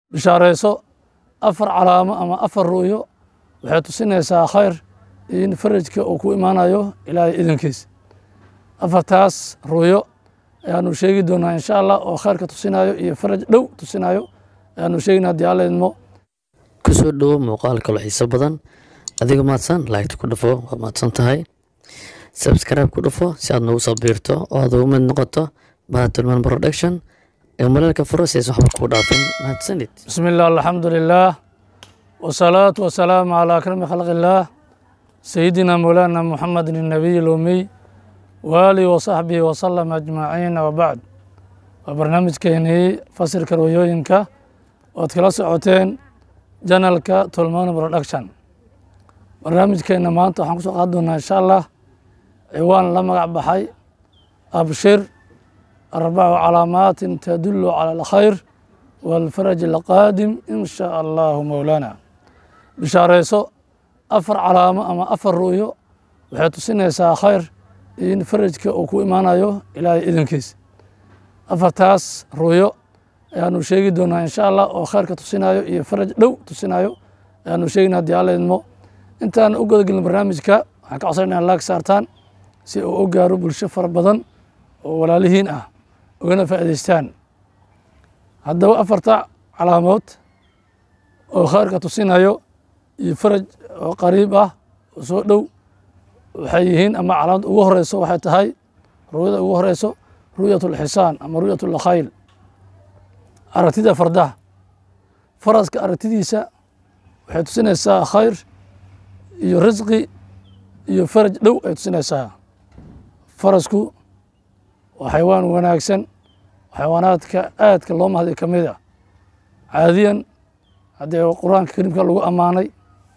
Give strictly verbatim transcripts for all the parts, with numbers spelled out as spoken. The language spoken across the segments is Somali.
bishaarayso afar calaamo ama afar ru'yo waxay tusinaysaa khayr in farajka uu ku imaanayo ilaahay idankiis. afartaas ru'yo ayaanu sheegi doonaa insha allah oo khayrka tusinayo iyo faraj dhow tusinayo ayaanu sheegnaa haddii alla idmo. kusoo dhowo muuqaal kalo xiiso badan adiga mahadsan laagta ku dhufo waad mahadsan tahay subscribe ku dhufo si aad noogu soo biirto oo aad ugu mid noqoto Baha Tilmaan Production ee malaalka furasaysa waxba ku dhaafin mahadsanid. bismillaah alxamdulillaah wasalaatu wasalaamu calaa akrami khalqillaah sayidina mawlaana muxamedin الnabiy اlumiy waalihi wasaxbihi wasalam ajmaciin wabacd. waa barnaamijkeenii fasirka ruyooyinka oad kala socoteen janalka Tilmaan Production. barnaamijkeena maanta waxaan kusoo qaadi doonaa insha allah ciwaan la magac baxay abshir arbacu calaamaatin tadullu cala alkhayr waalfaraj alqaadim in shaa allahu mowlaana. bishaarayso afar calaamo ama afar ru'yo waxay tusinaysaa khayr in farajka uu ku imaanayo ilaahay idankiis. afartaas ru'yo ayaanu sheegi doonaa insha allah oo khayrka tusinayo iyo faraj dhow tusinayo ayaanu sheegnaa haddii alla idmo. intaan u gudagelin barnaamijka waxaan ka codsan inaan laag saartaan si uu u gaaro bulsho fara badan oo walaalihiin ah ugana faa'iidaystaan. haddaba afarta calaamood oo khayrka tusinayo iyo faraj oo qariib ah oo soo dhow waxay yihiin ama calaamad ugu horeyso waxay tahay ru'yada ugu horeyso ru'yatul xisaan ama ru'yatul khayl, aragtida fardaha. faraska aragtidiisa waxay tusinaysaa khayr iyo risqi iyo faraj dhow ay tusinaysaa. farasku waa xayawaan wanaagsan xayawaanaadka aadka loo mahday ka mid ah. caadiyan haddee qur-aanka kariimka lagu ammaanay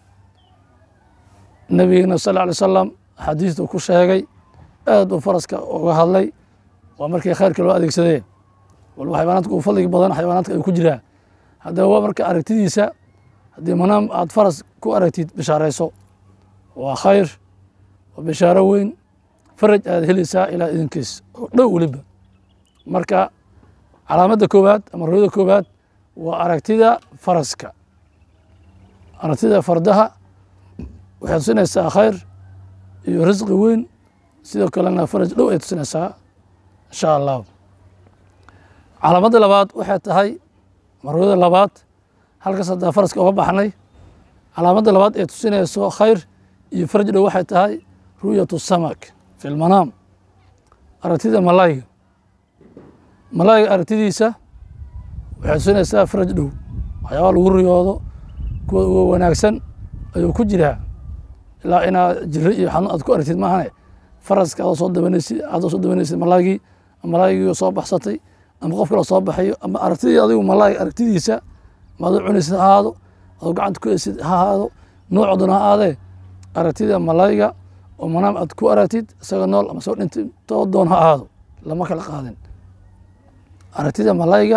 nabigeena sal lla alay wasalam axaadiista ku sheegay aad uu faraska uga hadlay waa markii khayrka loo adeegsadee walba xayawaanaadka uu fadliga badan xayawaanaadka ay ku jiraa. haddaba waa marka aragtidiisa haddii manaam aad faras ku aragtid bishaarayso waa khayr waa bishaaro weyn faraj aad helaysaa ilaa idinkiis oo dhow weliba. marka calaamadda koowaad ama ru'yada koowaad waa aragtida faraska. aragtida fardaha waxay tusinaysaa khayr iyo risqi weyn sidoo kalena faraj dhow ay tusinaysaa insha allah. calaamadda labaad waxay tahay ama ru'yada labaad halkaas haddaa faraska uga baxnay. calaamadda labaad ee tusinayso khayr iyo faraj dhow waxay tahay ru'yatu samak fi lmanaam, aragtida malayga. malayga aragtidiisa waxay tusinaysaa faraj dhow, waxyaabaa lagu riyoodo kuwa uga wanaagsan ayuu ku jiraa. ilaa inaad jiri iyo xanuun aad ku aragtid maahane faraska adoo soo dabanaysid adoo soo dabanaysid malaygii malaygii soo baxsatay ama qof kale soo baxayo ama aragtidii adigu malayga aragtidiisa ma adoo cunaysid ha ahaado adoo gacanta ku haysid ha ahaado nooc doona ha aadee aragtida malayga oo manaam aad ku aragtid isaga nool ama soo dhintay too doon ha ahaado lama kala qaadin. aragtida malayga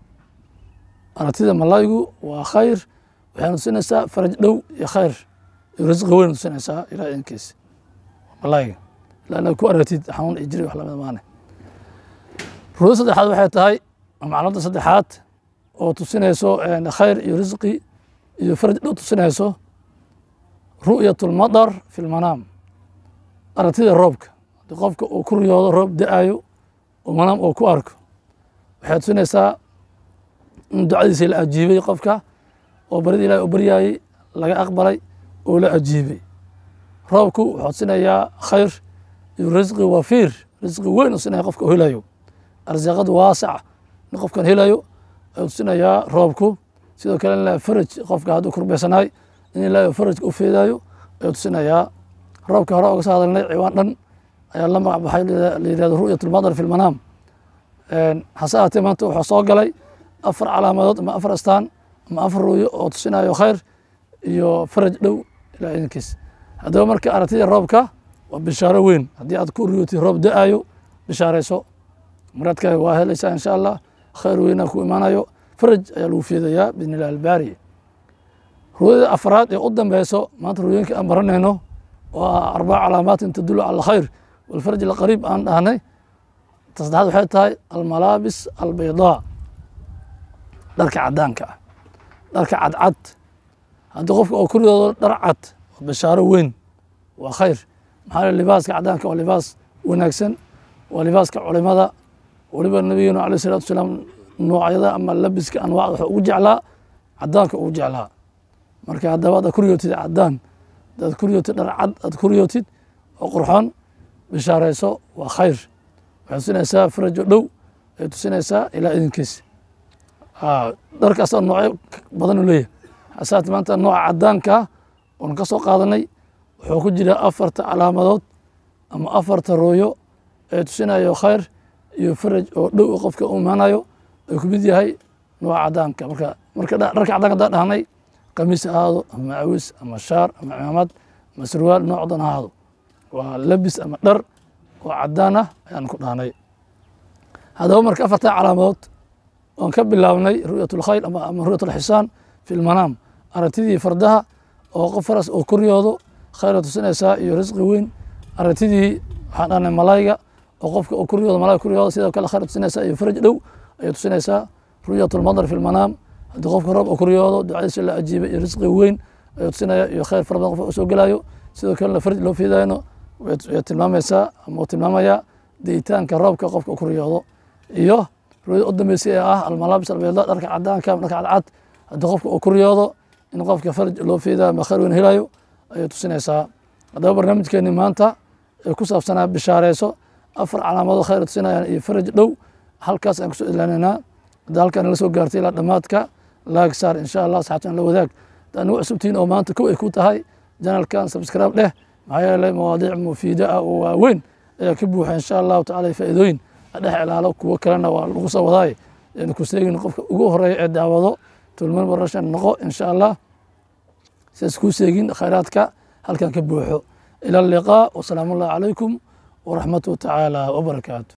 aragtida malaygu waa khayr waxayna tusinaysaa faraj dhow iyo khayr iyo risqi weyn tusinaysaa ilaa idinkiis malayga ilaa inaad ku aragtid xanuun iyo jiri wax lamid maane. ru'yada saddexaad waxay tahay ama calaamada saddexaad oo tusinayso khayr iyo risqi iyo faraj dhow tusinayso ru'yatul madar fi lmanaam, aragtida roobka. haddii qofka uu ku riyoodo roob da-ayo oo manaam uu ku arko waxay tusinaysaa in ducadiisa la ajiibay qofka oo baridii ilahi u baryaayey laga aqbalay oo la ajiibay. roobku wuxuu tusinayaa khayr iyo risqi wafiir, risqi weyn tusinaya qofka uu helayo. arsaaqada waasac in qofkan helayo ayuu tusinayaa roobku. sidoo kale in faraj qofka hadduu kurbaysanaay in ilaahay farajka u feedaayo ayuu tusinayaa. roobka hore oga soo hadalnay ciwaan dhan ayaa la magac baxay la yihahdo ru'yat lmadar fi lmanaam. hase ahaatee maanta wuxuu soo galay afar calaamadood ama afar astaan ama afar ru'yo oo tusinayo khayr iyo faraj dhow ilaa idinkiis. haddaba marka aragtida roobka waa bishaaro weyn. haddii aad ku riyotid roob da-ayo bishaarayso muraadkaaga waa helaysaa insha allah. khayr weynaa ku imaanayo faraj ayaa lagu feedayaa biidni illahi albaari. ru'yada afraad ee u dambeyso maanta ru'yooyinka aan baranayno waa arbaca calaamaatin tadullu cala alkhayr walfaraj alqariib aan dhahnay. ta saddexaad waxay tahay almalaabis albaydaa, dharka cadaanka ah. dharka cadcad haddii qofka oo kuryoodo dhar cad bishaaro weyn waa khayr maxaa yeele libaaska caddaanka waa libaas wanaagsan waa libaaska culimada weliba nabigeenu alayh salatu wasalaam noocyada ama labiska anwaacda wuxuu ugu jeclaa caddaanka ugu jeclaa marka haddaba aad kuryootid caddaan hadaad kuryootid dhar cad aad kuryootid oo qurxoon bishaarayso waa khayr waxay tusinaysaa farajo dhow ay tusinaysaa ilaa idinkiis dharkaas noocyo badan u leeyahay hasaat maanta nooca caddaanka oon ka soo qaadanay wuxuu ku jira afarta calaamadood ama afarta rooyo ee tusinayo khayr iyo faraj oo dhow qofka u imaanayo ay ku mid yahay nooca caddaanka marka marka dharka caddaanka haddaan dhahnay qamiis ahaado ama macawis ama shaar ama cimaamad ama surwaal noocdan ahaado waa labis ama dhar oo caddaan ah ayaan ku dhahnay haddaba marka afartan calaamadood oon ka bilaabnay ru'yat lkhayl ama ru'yat alxisaan fi lmanaam aragtidii fardaha oo qof faras oo koryoodo khayra tusinaysaa iyo risqi weyn aragtidii waxaan dhahnay malayga oo qofka oo koryoodo malayga koryoodo sidoo kale khayra tusinaysaa iyo faraj dhow ayay tusinaysaa ru'yat lmadar fi lmanaam haddii qofka roob oo koryoodo ducadiisa la ajiibay iyo risqi weyn ayuu tusinaya iyo khayr fara badan qofka u soo gelayo sidoo kalena faraj loo fiidayno way tilmaamaysaa ama uu tilmaamayaa deitaanka roobka qofka u koryoodo iyo ru'yada u dambeysay ee ah almalaabis albayda dharka caddaanka dharka cadcad haddii qofka uu koryoodo in qofka faraj loo fiidayo ama khayr weyn helayo ayay tusinaysaa haddaba barnaamijkeeni maanta ee ku saabsanaa bishaareyso afar calaamadood khayr tusinayaan iyo faraj dhow halkaas aan kusoo ilaalinaynaa hadda halkaan nala soo gaartay ilaa dhammaadka laag saar insha allah asxaabtan la wadaag hadda anigu cusubtiin oo maanta kow ay ku tahay janalkan subscribe dheh maxaa yeelay mawaadiic mufiida ah oo waaweyn ayaa ka buuxa insha allahu tacala faa'iidooyin dhex ilaalo kuwo kalena waa lagu soo wadaay aynu ku seegin qofka ugu horeeya ee daawado tulman barashan noqo insha allah sidaas kuu seegin khayraadka halkan ka buuxo ila alliqaa wasalaamu allahi calaykum waraxmatuhu tacaala wabarakaatu